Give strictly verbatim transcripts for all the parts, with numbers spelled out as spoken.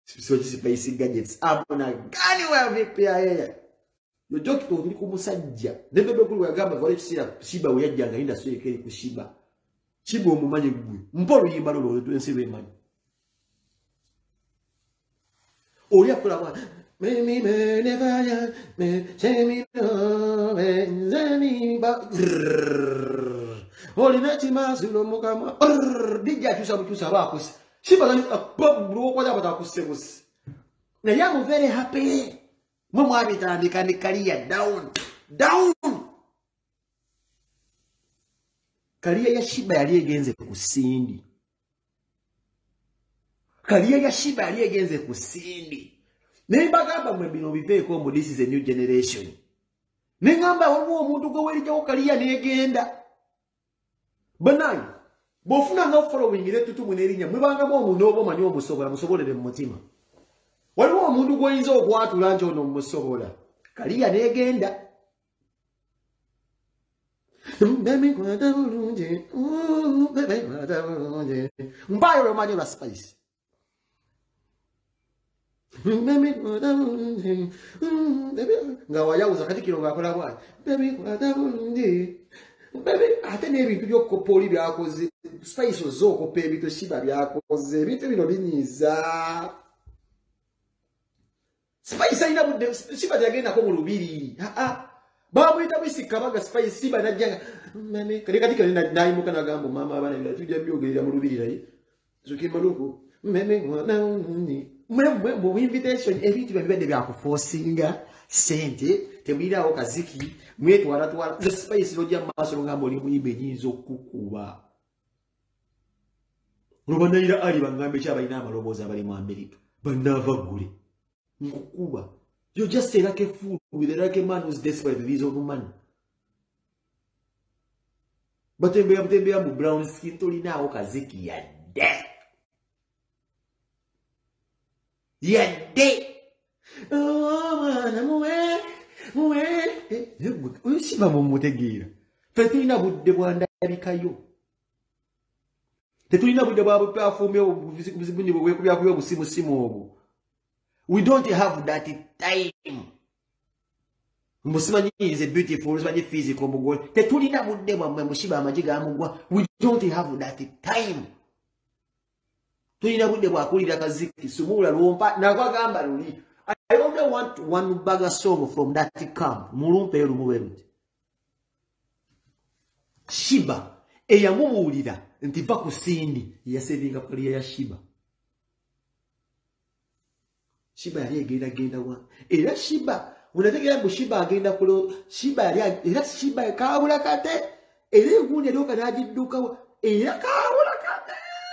So this is basic gadgets. Abona gani wa vipi ya yeye. Yo joki to ni kumusajja. Nembe bekulu yagamba vale kisira shiba uyajjanga inda so ekeri kushiba. Chibo omumanye gwe. Mpolo yimba lolo twensibe manyi. Oli akola wa me me me never ya me chemi no me zani ba. Oli nati mazulo mukama. Dija tusa butusa bakusi. Shiba gani pop bro kwa bata kusebusi. Na yamu very happy. Mama abitandika ni career down. Down. Career ya Shiba yali egenze kusindi. Career ya Shiba yali egenze kusindi. Nebagamba mwe bino biveko mu this is a new generation. Nengamba waliwo omuntu gwe welijjawo career negenda. Banani bofuna nga following ile tutu munerinya mwebanga mo omuntu obomanyi omusobola musobolere mu mutima. Waliwo omuntu gw'oyinza okwatula nti ono musobola. Career negenda. Baby kwata bulungi, ooh baby kwata bulungi. Mbayo romanyo la spice. Baby kwata bulungi, ooh baby nga wayawuza kati kiro ngakola bwa. Baby kwata bulungi. Baby ate n'ebintu by'okkopa oli byakoze spice oz'okkopa ebintu Shiba byakoze ebintu bino binyiza. Spice ayina budde Shiba yagendako mu lubiri. Aa bamuyita bisika baga Spice Shiba najjanga mame kali kati kali nayimuka nagamba mama abana bila tujja byogerera mu lubiri naye zukimaluko meme mwana unni mwe mu invitation ebintu bibadde byakuforcinga sente temulirawo kaziki mwetwala twala the Spice lojja maaso ngamba oli muyimbe nyinzo okukuba Rubanayira ali bangambe kyabalina amaloboozi abali mu America banava gule Nkukuba. You're just a lucky fool with a lucky man who's desperate with his own money. But then we have the brown skin to now kaziki ya dead. Ya dead. Oh man, muwe muwe. Ushiba mumutegira. Tetulina budde bwanda bikayo. Tetulina budde bwa perform yo bizibuni bwe kubya kubya busimu simu obo. We don't have that time. Musimanyi is a beautiful, musimanyi physical mugol. Tetulina budde bwa mushiba amajiga amugwa. We don't have that time. Tulina budde bwa kulira kaziki sumula lumpa na kwagamba luli. I only want one bag song from that camp. Mulumpe lumuweruti. Shiba eyamubuulira nti va ku sindi yasevinga career ya Shiba. Shiba yali agenda genda wa era Shiba unategera mbu Shiba agenda kulo Shiba yali era Shiba kaabula kate era egundi edoka najidduka wa era kaabula kate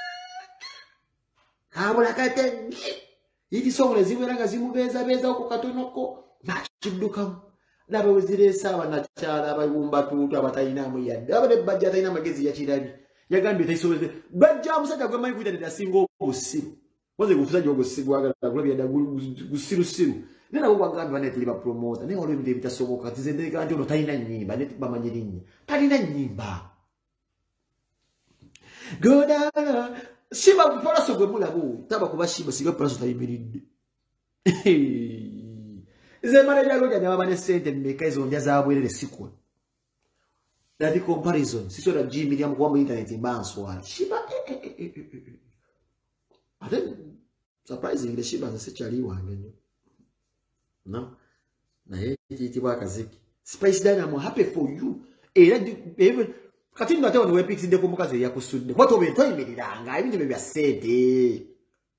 kaabula kate iti songole ziweranga zimubeza beza okwo katonoko nakiddukamu nabe weziresa abanakyala abayumba tutu abatayinamu yadde abade bajja atayina magezi ya kirabi yagambye taisobeze bajja amusajja gwe mayi kuyita singo obusiru waze gufuzaji ogusiru agala kulabya da gusiru siru nena bo bagamba ne tuli ba promoter ne wale bide bitasoboka tizende kandi ono tayina nyimba ne bamanyirinya talina nyimba goda Shiba kupola sogwe mulabu taba kuba Shiba siga praso tayimiride Ze manager loja ne babane sente mmeka izo ndya zabwerere sikwa. That comparison siso da G million kwa mu internet mbanswa. Shiba ate surprisingly Shiba nsekyali wange. No. Na yeti tibwa kaziki. Spice Dynamo happy for you. Era even kati ngate ono wepix inde kumukaze yakusudde. Kwato bento imiriranga ebintu bya sente.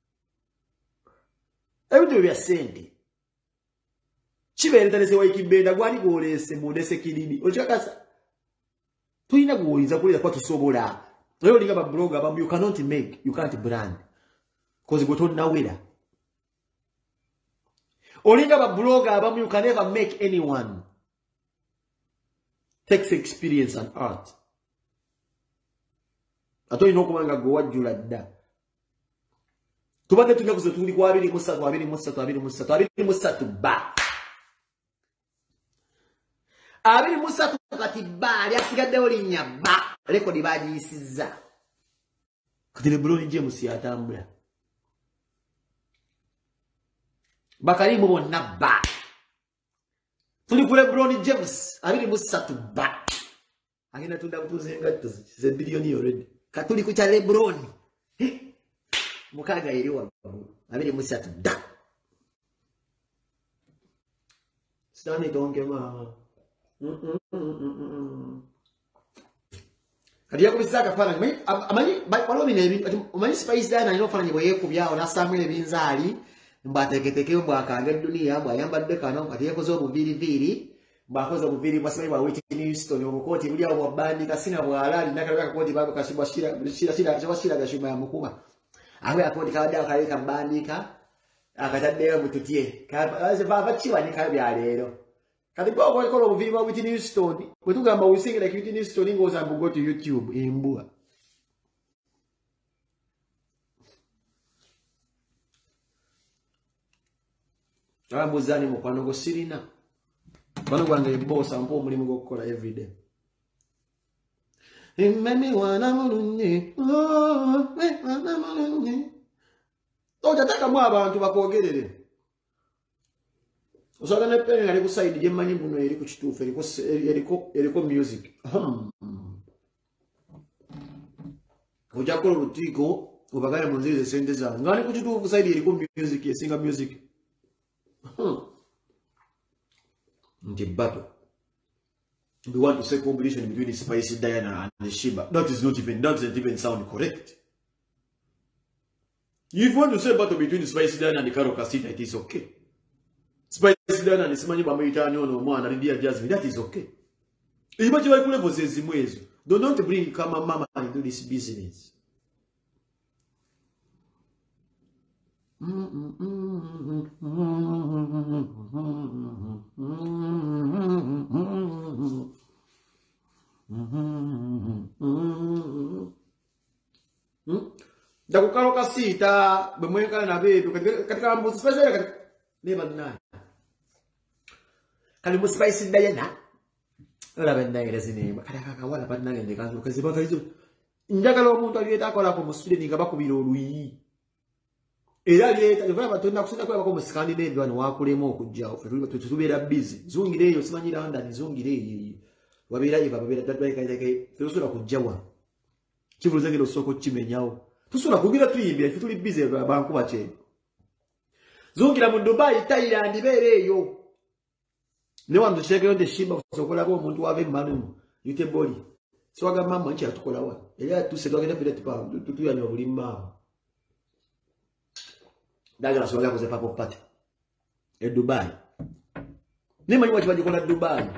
Ebintu bya sente. Chibere tane se waikibenda gwani golese modese kididi ochakasa tuina kuuliza kulira kwa tusobola lero linga ba blogger ba you cannot make you can't brand cause go to nowhere olinga ba blogger ba you can never make anyone takes experience and art ato ino kumanga go wajula dda tubate tunya kuzo tuli kwa abiri musatu abiri musatu abiri musatu abiri musatu ba abiri musatu kati bali asigadde olinya ba record bagiyisiza kati le Bron James yatambula bakalimu bonna ba tuli ku LeBron James abiri musatu ba agenda tunda kutuze ngatto ze billion already katuli ku cha LeBron mukaga eri wa abiri musatu da stani donke ma kadi yakubisaka fana mai amani balomi nebi amani spice dana ino fana nyibo yekubya ona samwe binzali mbateketeke mbwakanga dunia bwayambadde kana kati yakoze obuviri viri mbakoze obuviri basime ba Whitney Houston obukoti buli abo bandi kasina bwalali nakalaka koti babo kashibwa shira shira shira shira shira gashuma ya mukuma awe akoti kada kaleka bandika akatadde mututie kaze baba chiwa ni kabya lero kati bwo ko ko obuviri ba Whitney Houston kwetugamba usingira Whitney Houston ngoza mbugo to YouTube imbua abuzani mukwano go sirina bano gwange bossa mpo mulimu gokola every day imemi wana mulunye oh wana mulunye oja taka mwa abantu bakogerere osoga ne PENG ali ku side je manyi buno eri ku kituufu eriko eriko eriko music oja ko lutiko ubagale munzirize sente za ngani ku kituufu side eriko music esinga music the battle. We want to say competition between Spicy Diana and the Sheba. That is not even, that doesn't even sound correct. If you want to say battle between Spicy Diana and the Karo Casita, it is okay. Spicy Diana and the Simani Bamitani no man and India Jasmine, that is okay. Imagine I could have said ways. Do not bring Kama Mama into this business. Da kukalo kasita bemweka na bedu katika mbuzi spice katika neba nani kali mu spice Diana ola benda ngere sinema katika kawala badna ngende kanzu kaziba kazizo njagala omuntu aliyeta akola ko mu student nga bakubira oluyi era leta yova batunda kusenda kwa bako mu Scandinavia wano wakulemo okujja offe tutubera busy zungire eyo simanyira London zungire eyo wabira iva babira tatwa ikaiteke tusura kujjawa kivuze ngero soko kimenyawo tusura kugira tuyimbira ife tuli busy abantu bache zungira mu Dubai Thailand bere eyo ne wandu cheke yonde shimba sokola ko omuntu wave manu yute boli swaga mama nchi atukola wa era tusedwa ngenda bile tipa tutuyanya obulimba daga la swaga koze papo pate e Dubai ne manyi wati bagikola Dubai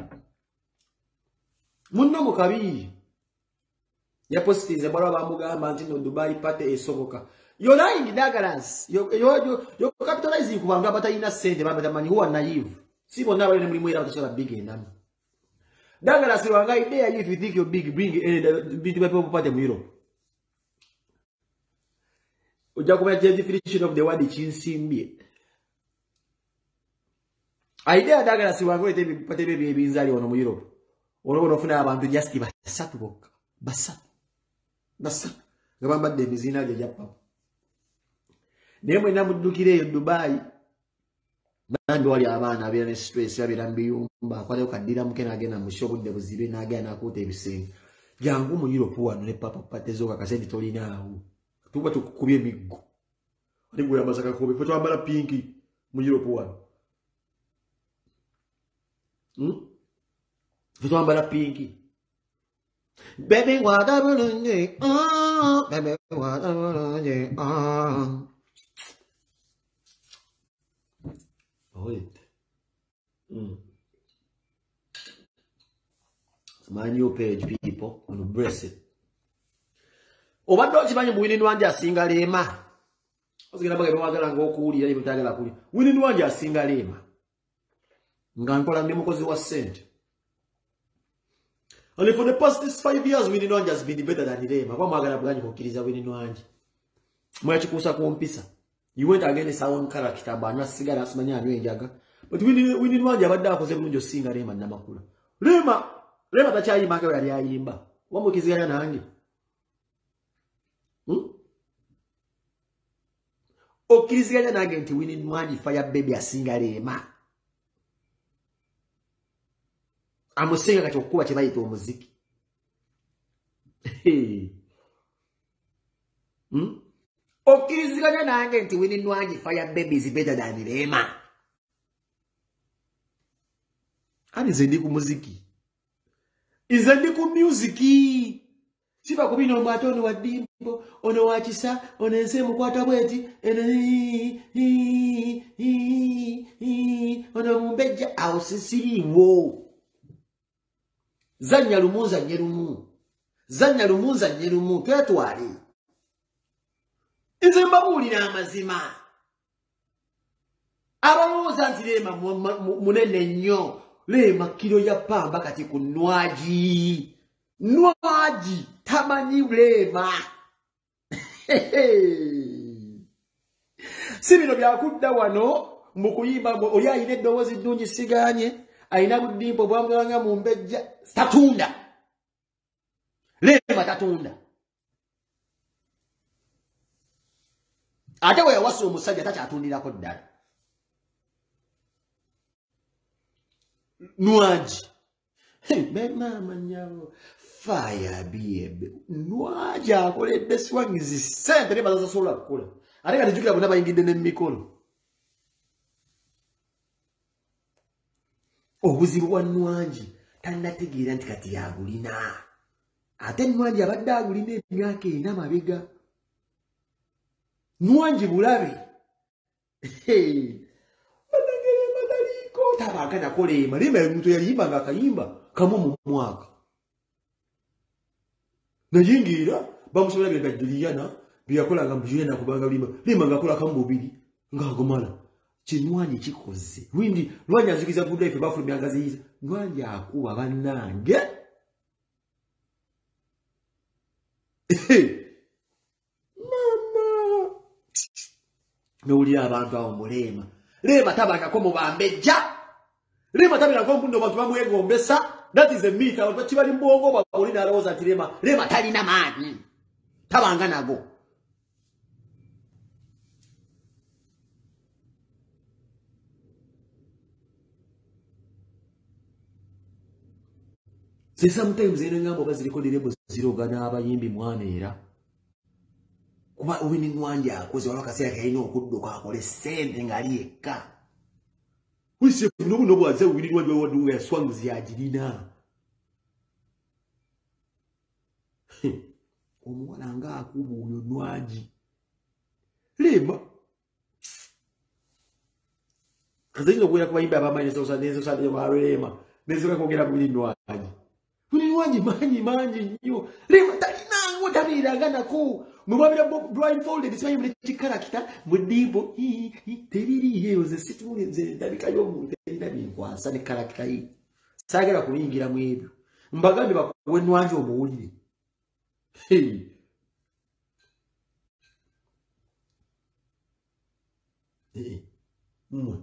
munno mukabi ya postize bala bamugamba nti no Dubai pate esoboka yo lying dagalas yo yo yo, yo capitalizing kubanga batayina sente baba manyi huwa naive sibo nabale muri mwira batashaba big endano dagalas wanga idea if you think you're big bring a bit people pate mu Europe uja kuma the definition of the word chinsimbi idea dagalas wanga ite pate bebe binzali wono mu Europe ono ono funa abantu just basatu bokka basatu basatu gabamba de bizina je japa nemwe namudukire yo Dubai nando wali abana abira ne stress abira mbiyumba kwale okadira mukena agena mushobo de buzibe na agena akuta ebisenga jangu mu Europe wano ne papa patezoka kasendi tolina awo tuba tukubye miggo ali bwe amazaka kobe foto ambala pinki mu Europe wano hm foto ambala pinki baby what I wanna oh baby what I wanna oh wait mm it's my new page people on embrace it obadde okimanyi mu Winnie Wanje asinga leema ozigenda bagebe wagala ng'okuwulira ne butagala kuli Winnie Wanje asinga leema nga nkola ndi mukozi wa sente. And for the past these five years, Winnie Wanje has been better than Leema. Kwa mwagala bwanyi mukiriza Winnie Wanje. Mwachi kusa kumpisa. You went against our own character, but not sigara asimanya anywe njaga. But Winnie Winnie Wanje abadde akoze bulungi singa Leema namakula. Leema, Leema tachayimba ke yali ayimba. Wamukiziganya nange. Hmm? okkiriziganya nange nti Winnie Nnwanyi Fire Baby asinga Leema amusinga kati okukuba kye bayita omuziki hmm? okkiriziganya nange nti Winnie Nnwanyi Fire Baby is better than Leema ani nze ndi ku muziki nze ndi ku musiki sifa kubina omwate ono wa Dimbo ono wa Kisa ono ense mukwata bweti ono Mumbejja awo sisiriwo zanya lumu zanye lumu zanya lumu zanye lumu twetwale nze mbabuulira amazima abalowooza nti Leema munene nnyo Leema kilo ya pamba kati ku Nnwaji Nnwaji tamanyi Leema si bino byakudda wano mu kuyimba oli ayina eddoboozi ddungi siganye ayina budimpo bwamulanga Mumbejja tatunda Leema tatunda ate we yawasa omusajja takyatundirako ddala Nnwaji mama nyawo Fire Baby Nnwaji akoledde swangizi sente ne bazasola kukola ate kati jukira bonna bayingidde n'emikono obuzibu bwa Nnwaji tannategeera nti kati yagulina ate Nnwaji abadde agulina emyaka ena mabega Nnwaji bulabe tabagana ko Leema Leema omuntu yayimba nga akayimba kamu mu mwaka nayingira bamusobola bya Juliana byakolanga mu Juliana kubanga Leema Leema ngakola kamu bubiri ngagomala Nnwaji kikoze windi Nnwaji azikiza good life bafu myangaziyiza Nnwaji akuba bannange mama nowulira abantu awo mu Leema Leema tabakako mu Bambejja Leema tabira ko mpundo bantu bamwegombesa that is a myth abantu kibali mbongo bakoli na roza ati Leema Leema talina maani tabanga nago se sometimes ene ngambo baziriko direbo zirogana abayimbi mwana era kuba Winnie Nnwanyi akoze walakasera kayino okudduka akole sente ngalieka wise buno buno bwaze Winnie Nnwanyi wadu ya swangs ya jirina omuwala nga akubu uyo Nnwaji Leema kazino kuya kubayimba abamanyi sosa nezo sa de Leema nezo kogera ku Winnie Nnwanyi Winnie Nnwanyi manyi manyi nnyo Leema talina ngotabira gana ku Mwabira blindfolded is my character mudibo hi tebiri yeyo ze situle nze ndabika yo mu tenda binkwasa ne character yi sagera kuyingira mu ebyo mbagambi bakuwe Nnwanyi omuwulire hey eh mm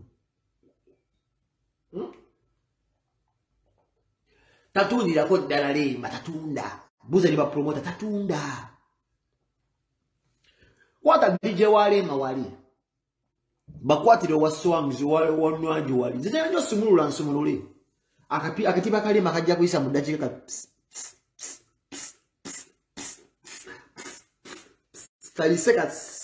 tatundira ko ddala Leema tatunda buza ni ba promoter tatunda Wata D J wa Leema wali bakwatire wa songs wa Nnwaji wali zitanya nyo sumulula nsumulule akapi akatiba Leema akajja kuyisa mu dakika ka thirty seconds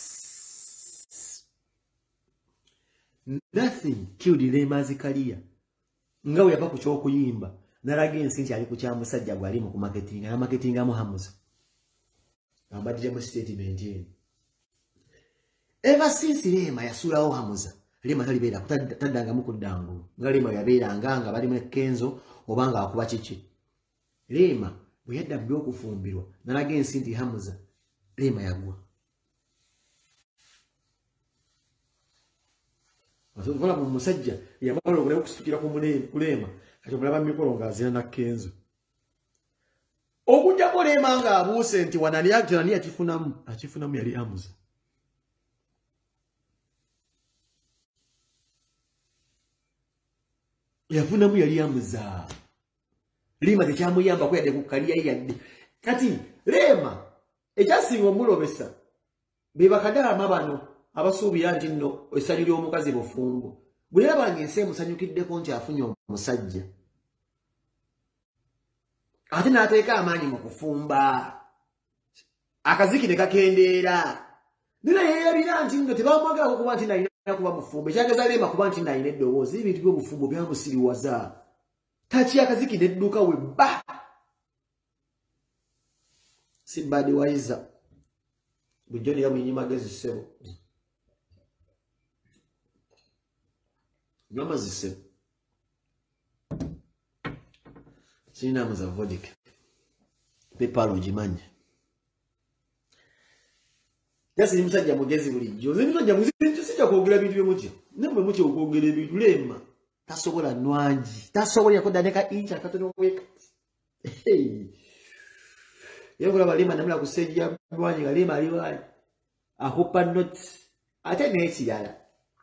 nothing killed Leema's career ngawe yava ku kyokuyimba nalage ensinti ali ku kyamusajja gwali mu marketing na marketing amu Hamuza ambadde mu statement yeni ever since Leema yasulawo Hamuza Leema talibeera kutadanga mu kuddangu nga Leema yabeera nganga bali mu Kenzo obanga akuba kiki Leema bwe yadda mu okufumbirwa nalage ensinti Hamuza Leema yagwa Azo kola mu musajja yamala okule okusukira ku Leema kati mulaba mikolo ngazina na Kenzo okujja ko Leema nga abuuse nti wanali yakira ni akifunamu akifunamu yali Hamuza yafunamu yali Hamuza Leema tekyamuyamba ko yadde ku kaliya yadde kati Leema ekyasinga omulobesa be bakadama bano abasuubira nti nno essanyu ly'omukazi bufumbo. Bwe yabanga ensi emusanyukiddeko nti afunye omusajja. Ate n'ateeka amaanyi mu kufumba. Akaziki ne kakendeera. Nina yeeyabira nti nno tebamwagalako kuba nti nalina kuba mufumbo. Ekyageza Leema kuba nti nalina eddoboozi. Ebintu by'obufumbo byamusiriwaza. Taki akaziki nedduka we bba. Si badi waiza. Bulijjo ne yamuyinyi magezi ssebo. Nywa amazzi ssebo. Sirina amaza vodika. Pepalo ogimanyi. Yasi ni musajja mugezi bulijjo. Nze musajja mugezi sijja kwogera bintu by'emutyo. Nemwe mutyo okwogera ebintu Leema. Tasobola nwangi. Tasobola yakoda neka incha katono weka. Hey. Yabula balima namula kusejja nwangi Leema ali wali. Akopa notes. Ate n'ekirala.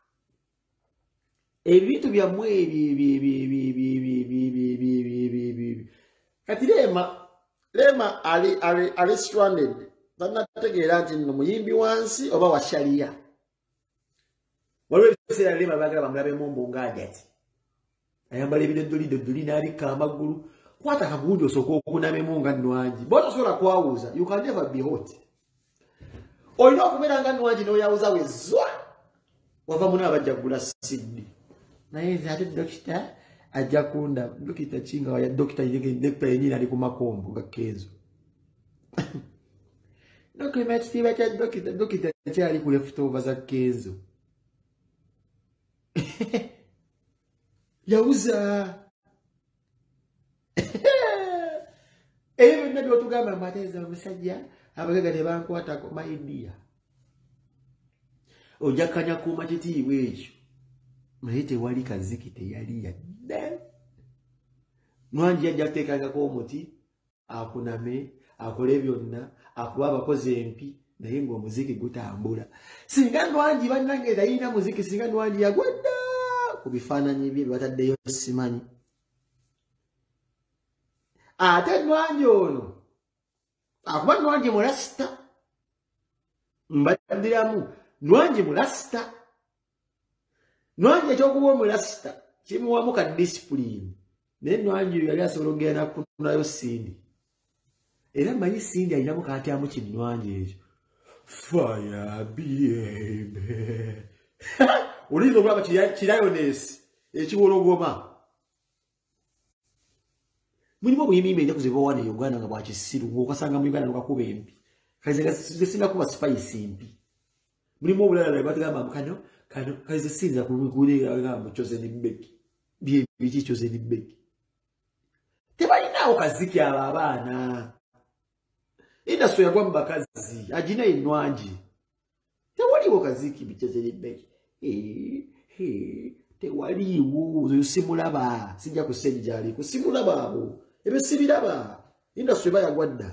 Ebintu byammwe ebi bi bi bi bi bi bi bi bi bi bi bi. Kati Leema Leema ali ali ali stranded. Banategeera nti nno muyimbi wansi oba wa sharia. Waliwo ebiseera Leema baagala bamulabe Mombo ng'ajati. Ayambala ebidoddoli doddoli n'abikka amagulu. Kwata akagundi osooka okunamemu nga Nwangi. Bw'otosobola kwawuza, you can never be hot. Olina okubeera nga Nwangi n'oyawuza we zwa. Wava muna abajja kugula siddi. Naye nze ate dokita ajja kunda. Dokita kinga waya dokita yenyini ali ku makombo ga Kenzo. Dokita ekitiibwa kya dokita dokita kyali ku leftover za Kenzo. Yawuza. Eyo byonna by'otugamba amateeza omusajja abagagga tebankwatako my dear. Ojja kkanya kuuma kitiibwa ekyo. Naye tewali kaziki teyali yadda. Nwangi yajja kuteekangako omuti akuname akole byonna akuba abakozi empi naye ng'omuziki gutambula. Singa Nwangi bannange talina muziki singa Nwangi yagwadda ku bifaananyi bye bataddeyo simanyi. Ate Nwangi ono akuba Nwangi mulasita mbaddiramu Nwangi mulasita. Nwangi ekyokuba omulasita kimuwamu ka discipline. Naye Nwangi oyo yali asobola okugenda kutunayo Sindi. Era mmanyi Sindi alinamu kaatyamu ki Nwangi ekyo. Fire baby. Olinza okulaba kirayonesi ekiwologoma. Mulimu obuyimiyimbi enjaku ze bawana e Uganda nga bwakisiru ng'okasanga mu Uganda nokakuba empi. Kale singa kuba spice empi. Mulimu obulala batugamba kano kano kaze sinza kuliga mu chosen beki. Bye biki chosen beki. Tebalinawo kaziki aba abaana. Industry yagwa mu bakazi agina Nwangi. Tewaliwo kaziki bichozen beki. Eh eh tewaliwo oyo simulaba sijja kusejja ali kusimulaba abo ebe sibiraba industry bayagwadda.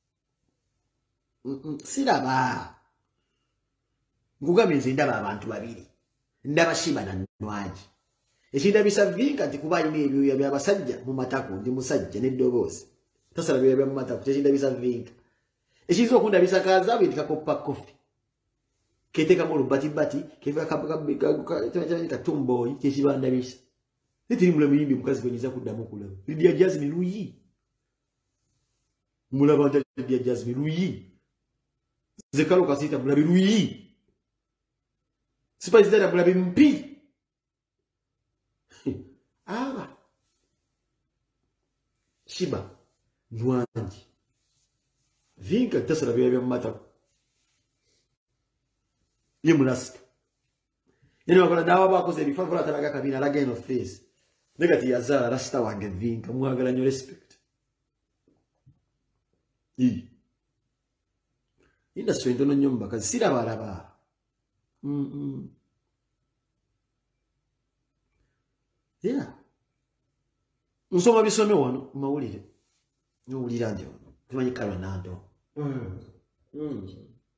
Mm siraba. Ngugambye nze ndaba abantu babiri. Ndaba Shiba na Nwangi. Ekindabisa vinka nti kuba alina ebyoya by'abasajja mu matako ndi musajja n'eddoboozi. Tasala byoya bya mu matako tekindabisa vinka. Ekizo okundabisa kazaabu nti kakopa kofi. Keteka mu lubatibati keva ka tumboyi kyekibandabisa. Nitiri mula muyimbi mukazi gwenyiza kuddamu kulaba. Lydia Jasmine Luyi. Mulaba nti Lydia Jasmine Luyi. Zekalo kasita mulabi Luyi. Spice dada mulabi mpi. Aba. Shiba. Nwangi. Vinka tasala bya bya mata. Ye mulasita. Yene wakola dawa bakoze bifa kola talaga kabina la gain of face. Negati yazala rasta wange Vinka mwagala nyo respect. I. Inda swendo no nyomba kazi sira baraba. Mm mm. Yeah. Nsoma bisome wano mawulire. Nyowulira ndio. Tumanyi kalwa nando. Mm. Mm.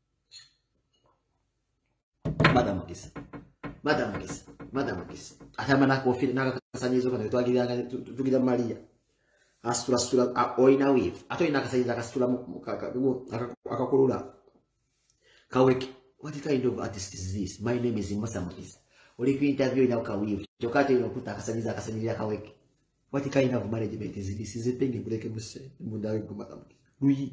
Madam Kisa. Madam Kisa. Madam Kisa. Atama na kofi na kasanyizo kana twagira tugira Maria. Astura astura oina weave. Ato ina kasanyiza kastura akakulula. Kaweki. What kind of artist is this? My name is Masamisa. Oli ku interview ina ukawivu. Chokate ino kuta akasanyiza akasanyiza kaweke. What kind of management is this? Is it pengi kuleke muse? Mundawe kumatamuki. Luyi.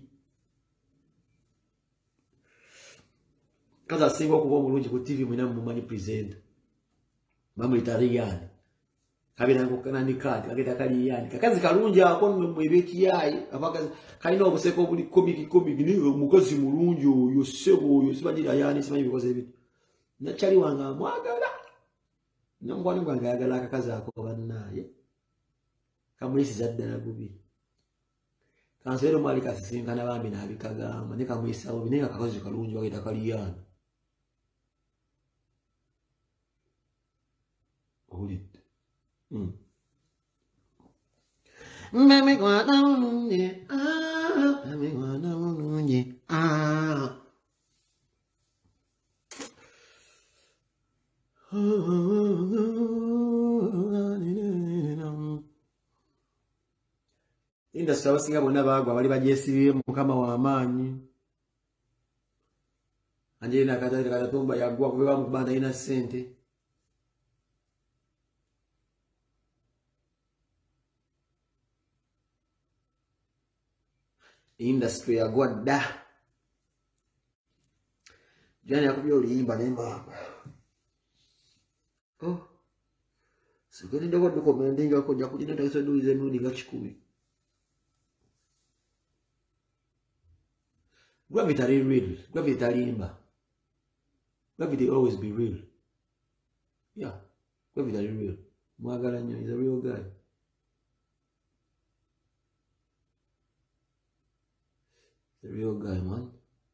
Kaza singo kuwa mulunji ku T V mwina mumani present. Mamu itariyani. Kabina ngokana ni kadi, kageta kali yani. Kakazi kalunja akono mwebeki yayi. Abakazi kalina obuseko buli komiki komiki ni mukozi mulunji yo sebo yo sibagira yani simanyi bikoze bitu. Nachali wanga mwagala. Nangwani gwanga yagala akakazi ako bannaye. Kamulisi zaddala gubi. Kansero mali kasisinkana bambi na bikagamba ne kamwisa obi ne akakazi kalunji wageta kali yani. Olit. Hmm. Mami guarda ununye, ah, mami guarda ununye, ah. Inda sawa singa bonna bagwa bali bajesiriye mukama wa amaanyi. Anje na kata kata tumba yagwa kubewa mubanda ina sente. Industry ya gwada. Jani yakubyo liyimba ne mama. Oh. Sikoni ndako dokumendinga ko nyakulina takiso duize nuni gachikumi. Gravity are real. Gravity are limba. Gravity always be real. Yeah. Gravity are real. Mwagala nyo is a real guy. The real guy, man.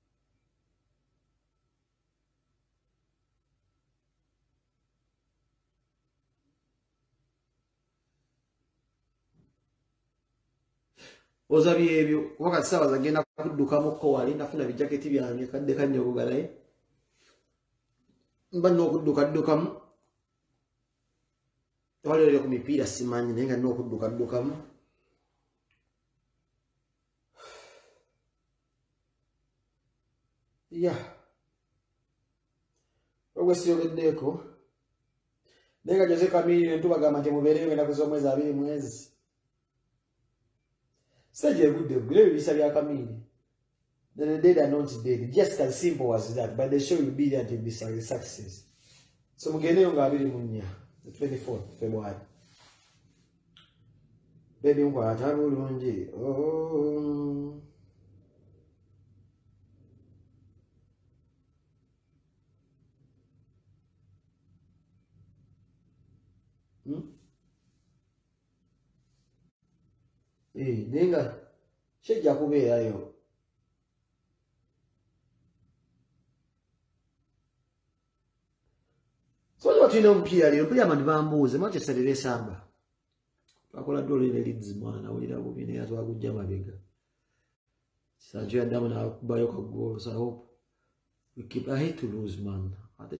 Ozabi ebyo wakati sawa zagenda kudduka mukko wali nafuna bijaketi byange kadde kanyo galaye. Mbanno okudduka ddukamu. Wale ku mipiira simanyi naye nga no okudduka ddukamu. Yeah. Ogwe siyogeddeko. Nenga Jose Kamili ntubagamba nti mubeere ngenda kuza omwezi abiri mwezi. Saje good day, bisa bya Kamili. The dead are not dead. Just as simple as that. But the show will be there until this is success. So mugende nga abiri munya. The twenty-fourth of February. Baby mko atabu lungi. Oh. Hmm? Eh, nenga shejja kubeerayo. So what you know mpia leo mpia mandi bambuze mache salire samba. Akola dole ne lids mwana ulira bubine yazo akujja mabega. Sanjo ya damu na kubayo kwa goal so I hope we keep I hate to lose man.